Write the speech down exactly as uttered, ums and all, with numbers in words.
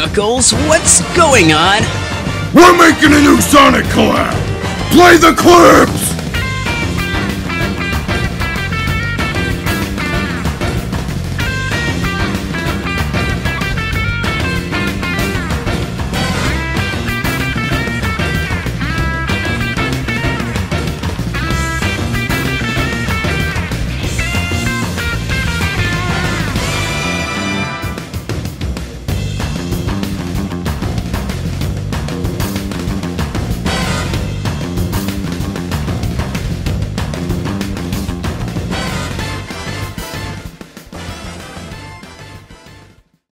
Knuckles, what's going on? We're making a new Sonic collab! Play the clips!